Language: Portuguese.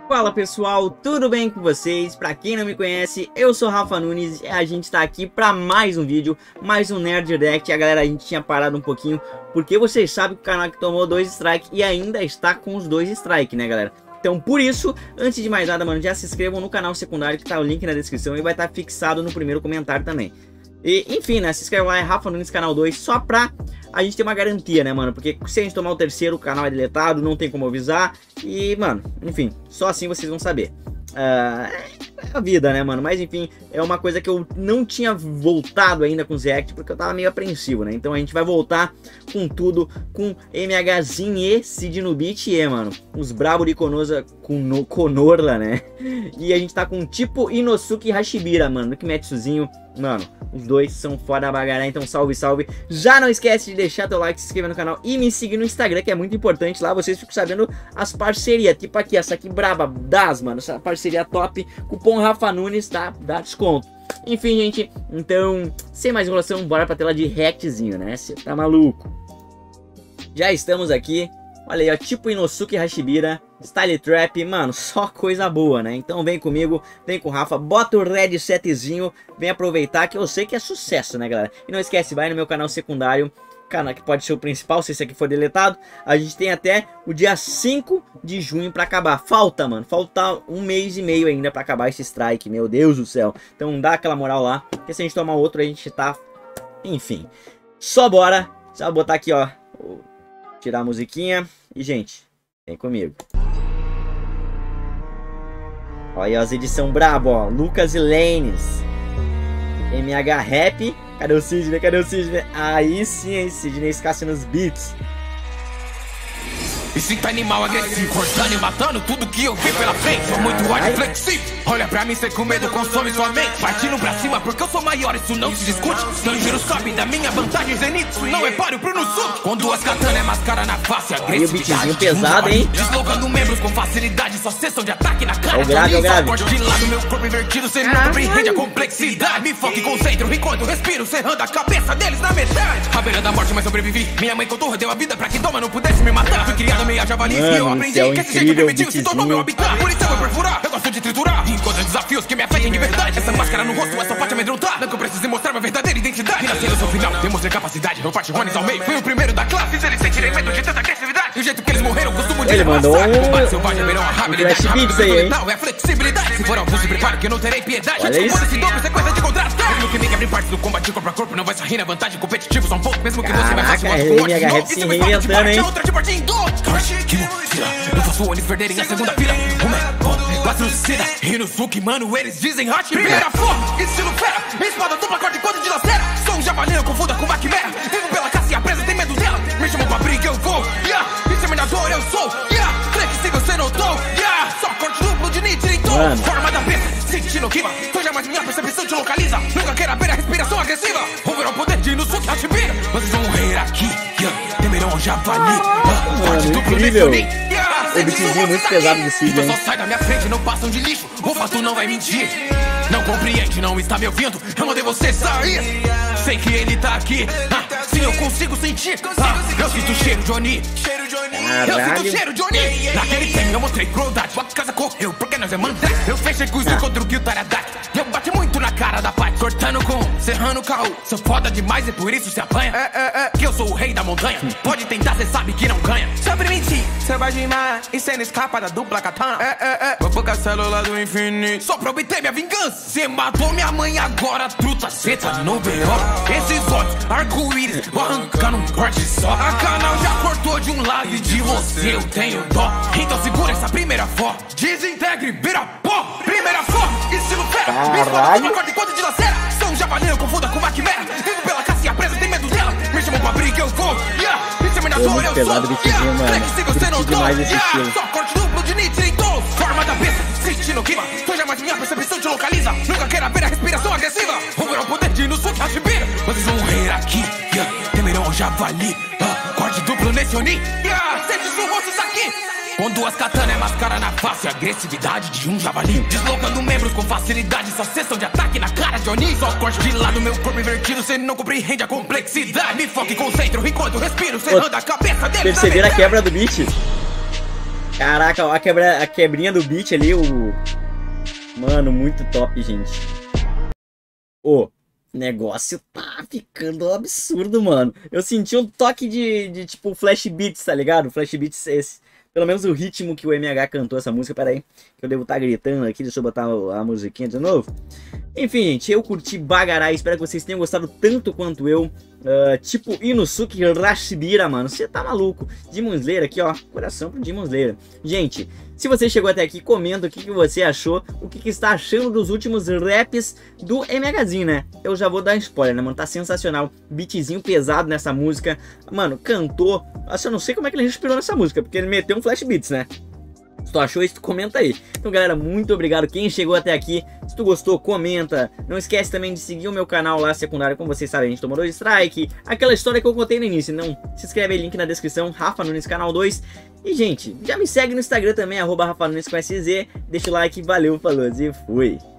Fala pessoal, tudo bem com vocês? Pra quem não me conhece, eu sou Rafa Nunes e a gente tá aqui pra mais um vídeo, mais um Nerd React. A galera, a gente tinha parado um pouquinho, porque vocês sabem que o canal que tomou 2 strikes e ainda está com os 2 strikes, né galera? Então por isso, antes de mais nada, mano, já se inscrevam no canal secundário que tá o link na descrição e vai estar fixado no primeiro comentário também. E, enfim, né, se inscreve lá, é Rafa Nunes Canal 2, só pra a gente ter uma garantia, né, mano? Porque se a gente tomar o terceiro, o canal é deletado, não tem como avisar. E, mano, enfim, só assim vocês vão saber. É a vida, né, mano? Mas, enfim, é uma coisa que eu não tinha voltado ainda com os react, porque eu tava meio apreensivo, né? Então a gente vai voltar com tudo, com MHzinho e Cid no beat, mano. Os brabo de Konoha com Konorla, né? E a gente tá com tipo Inosuke Hashibira, mano, do Kimetsuzinho. Mano, os dois são foda bagará, então salve, salve. Já não esquece de deixar teu like, se inscrever no canal e me seguir no Instagram, que é muito importante. Lá vocês ficam sabendo as parcerias, tipo aqui, essa aqui braba, das, mano, essa parceria top. Cupom Rafa Nunes, tá? Dá desconto. Enfim, gente, então, sem mais enrolação, bora pra tela de reactzinho, né? Você tá maluco? Já estamos aqui. Olha aí, ó, tipo Inosuke Hashibira, Style Trap, mano, só coisa boa, né? Então vem comigo, vem com o Rafa, bota o Red Setzinho, vem aproveitar que eu sei que é sucesso, né, galera? E não esquece, vai no meu canal secundário, canal que pode ser o principal, se esse aqui for deletado. A gente tem até o dia 5 de junho pra acabar. Falta, mano, falta 1 mês e meio ainda pra acabar esse strike, meu Deus do céu. Então dá aquela moral lá, porque se a gente tomar outro, a gente tá... Enfim, só bora, só botar aqui, ó... Tirar a musiquinha e, gente, vem comigo. Olha as edição brabo, ó. Lucas e Lanes. MH Rap. Cadê o Sidney? Cadê o Sidney? Aí sim, hein, Sidney escasse nos beats. E sinto animal agressivo, cortando e matando tudo que eu vi pela frente. Sou muito ódio flexível. Olha pra mim, cê com medo consome sua mente. Partindo pra cima porque eu sou maior, isso não se discute. Não giro sobe da minha vantagem zenith. Isso não é páreo pro Nusuke. Com 2 katanas é máscara na face, agressividade. E o pesado, hein? Deslocando membros com facilidade, só cessam de ataque na cara. É o grave, é o grave. Corte de lado, meu corpo invertido, cê não compreende a complexidade. Me foco e concentro enquanto respiro, cerrando a cabeça deles na metade. À beira da morte, mas sobrevivi. Minha mãe Kotorra deu a vida pra que Doma não pudesse me matar. Fui criado meia javali, e eu aprendi que esse jeito primitivo se tornou meu habitat. Por isso eu vou perfurar, eu gosto de triturar. Encontro desafios que me afetem de verdade. Essa máscara no rosto é só pra te amedrontar. Não que eu precise mostrar minha verdadeira identidade. E nasci no seu final, demonstrei capacidade. Eu parti Rones ao meio, fui o primeiro da classe. Se eles sentirem medo de tanta agressividade. E o jeito que eles morreram, costumo dizer. Ele mandou combate selvagem, verão a habilidade. Beats aí, hein? É flexibilidade. Se for algum, se prepare que eu não terei piedade. Olha isso. Esse dobro, sequência de contratos. Mesmo que me quebre parte do combate corpo a corpo, não vai sair na vantagem competitiva só um pouco. Mesmo que você vai fazer MH Rap se reinventando, hein? Eu faço eles perderem a segunda fila. Patrocina Inosuke, mano, eles dizem Hashibira. Fogo, estilo fera, espada dupla, corda e quando de laceira. Sou um javali, eu confunda com Bakimera. Vivo pela caça e a presa tem medo dela. Me chamam pra briga, eu vou, yeah. Exterminador eu sou, yeah. Flexível você notou, yeah. Só corte duplo de nitrito. Forma da besta, sentindo clima. Tu jamais minha percepção te localiza. Nunca queira ver a respiração agressiva. Over ao poder de Inosuke Hashibira. Vocês vão rir aqui, yeah. Temerão ao javali, corte duplo nesse unim, yeah. O beatzinho muito pesado do Cid, hein? Só sai da minha frente, não passam de lixo. O fato não vai mentir. Não compreende, não está me ouvindo. Eu mandei você sair. Sei que ele tá aqui. Sim, eu consigo sentir. Eu sinto o cheiro, Johnny. Eu sinto o cheiro, Johnny. Naquele tempo eu mostrei crueldade. A casa correu, porque nós é mandar. Eu fechei com isso contra o Gil Taradaki. Eu bati muito na cara da pai. Cortando com, serrando o carro. Sou foda demais e por isso se apanha. Que eu sou o rei da montanha. Pode tentar, cê sabe que não ganha. Sobre mentir, cê vai gemar. E cê não escapa da dupla katana. Vou pro castelo lá do infinito. Só pra obter minha vingança. Cê matou minha mãe agora, truta, cê tá no B.O. Esses olhos, arco-íris, vou arrancando um corte só. A canal já cortou de um lado e de você eu tenho dó. Então segura essa primeira foto. Desintegre, vira pó. Primeira foto, estilo fera. Espada dupla, corda e quando de laceira. Sou um javali, eu confunda com Bakimera. Vivo pela caça e a presa tem medo dela. Me chamam pra briga, eu vou, yeah. Exterminador eu sou, yeah. Flexível você notou, yeah. Só corte duplo de nitrito. Forma da besta, sentindo clima. Tu jamais minha percepção te localiza. Nunca queira ver a respiração agressiva. Over ao poder de Inosuke Hashibira. Vocês vão rir aqui, yeah. Temerão ao javali, corte duplo nesse Oni, yeah. Sente o rosto isso aqui. Com 2 katanas é máscara na face, agressividade de um javali. Deslocando membros com facilidade, só cessam de ataque na cara de Oni. Só corte de lado, meu corpo invertido, cê não compreende a complexidade. Me foco e concentro enquanto respiro, cerrando a cabeça dele. Perceberam a quebra do beat? Caraca, a quebrinha do beat ali, Mano, muito top, gente. Ô, o negócio tá ficando absurdo, mano. Eu senti um toque de tipo Flash Beats, tá ligado? Flash Beats esse. Pelo menos o ritmo que o MH cantou essa música. Pera aí, que eu devo estar gritando aqui. Deixa eu botar a musiquinha de novo. Enfim, gente, eu curti bagarai. Espero que vocês tenham gostado tanto quanto eu. Tipo Inosuke Rashibira, mano. Você tá maluco. Demon Slayer aqui, ó. Coração pro Demon Slayer. Gente, se você chegou até aqui, comenta o que você achou. O que está achando dos últimos raps do MHzinho, né? Eu já vou dar spoiler, né, mano? Tá sensacional. Beatzinho pesado nessa música. Mano, cantou. Nossa, eu não sei como é que ele respirou nessa música, porque ele meteu um flash beats, né? Se tu achou isso, comenta aí. Então, galera, muito obrigado quem chegou até aqui. Se tu gostou, comenta. Não esquece também de seguir o meu canal lá secundário. Como vocês sabem, a gente tomou 2 strike. Aquela história que eu contei no início. Não, se inscreve aí, link na descrição. Rafa Nunes, canal 2. E, gente, já me segue no Instagram também, @Rafa Nunes com SZ. Deixa o like, valeu, falou e fui.